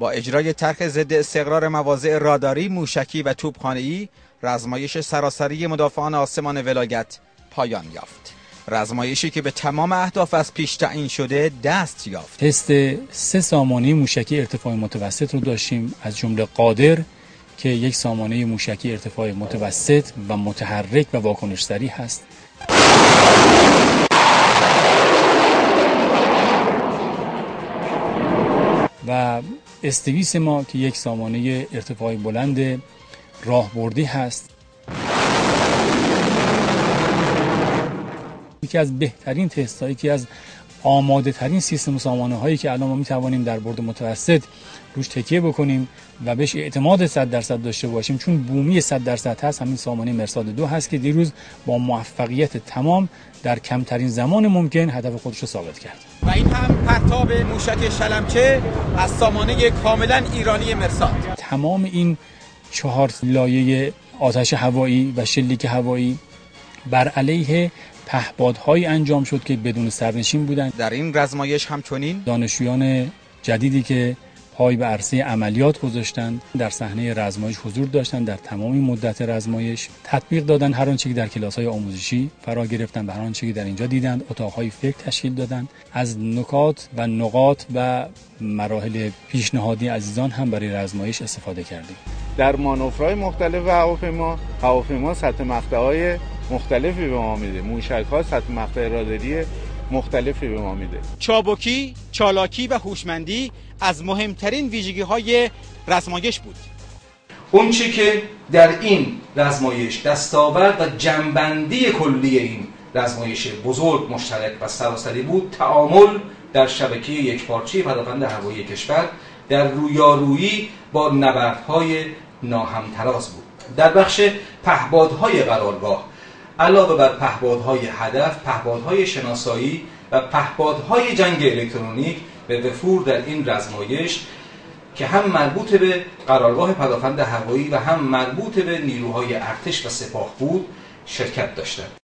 با اجرای طرح ضد استقرار مواضع راداری، موشکی و توپخانه‌ای، رزمایش سراسری مدافعان آسمان ولایت پایان یافت. رزمایشی که به تمام اهداف از پیش تعیین شده دست یافت. تست 3 سامانه موشکی ارتفاع متوسط رو داشتیم، از جمله قادر که یک سامانه موشکی ارتفاع متوسط و متحرک و واکنش سریع هست. و S200 ما که یک سامانه ارتفاع بلند راهبردی هست. یکی از بهترین تست هایی که از آماده ترین سیستم سامانه هایی که الان ما می توانیم در برد متوسط روش تکیه بکنیم و بهش اعتماد 100% داشته باشیم، چون بومی 100% هست، همین سامانه مرصاد 2 هست که دیروز با موفقیت تمام در کمترین زمان ممکن هدف خودش رو ثابت کرد. و این هم پرتاب موشک شلمچه از سامانه کاملا ایرانی مرصاد. تمام این 4 لایه آتش هوایی و شلیک هوایی بر علیه پهپادهایی انجام شد که بدون سرنشین بودند. در این رزمایش همچنین دانشجویان جدیدی که پای به عرصه عملیات گذاشتند در صحنه رزمایش حضور داشتند، در تمام مدت رزمایش تطبیق دادن هر آنچه که در کلاس‌های آموزشی فرا گرفتند و هر آنچه که در اینجا دیدند. اتاق‌های فکر تشکیل دادند. از نکات و نقاط و مراحل پیشنهادی عزیزان هم برای رزمایش استفاده کردیم. در مانورهای مختلف هواپیما سطح مقطع‌های مختلفی به ما میده، موشک‌ها سطح مقطع راداری مختلفی به ما میده. چابکی، چالاکی و هوشمندی از مهمترین ویژگی‌های رزمایش بود. اون چی که در این رزمایش دستاورد و جنبندی کلی این رزمایش بزرگ، مشترک و سراسری بود، تعامل در شبکه یکپارچه پدافند هوایی کشور در رویارویی با نبردهای ناهمتراز بود. در بخش پهپادهای قرارگاه علاوه بر پهپادهای هدف، پهپادهای شناسایی و پهپادهای جنگ الکترونیک به وفور در این رزمایش که هم مربوط به قرارگاه پدافند هوایی و هم مربوط به نیروهای ارتش و سپاه بود شرکت داشتند.